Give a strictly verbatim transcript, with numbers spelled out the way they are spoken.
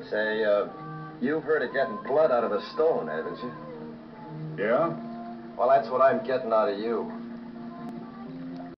Say, uh, you've heard of getting blood out of a stone, haven't you? Yeah? Well, that's what I'm getting out of you.